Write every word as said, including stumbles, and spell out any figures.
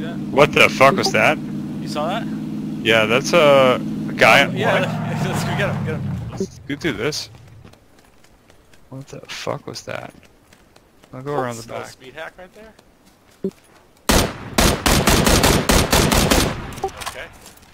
that? What the fuck was that? You saw that? Yeah, that's a, a guy. Oh, yeah, What? let's go get him. Get him. Let's go do this. What the fuck was that? I'll go around the Still a back. speed hack right there. Okay.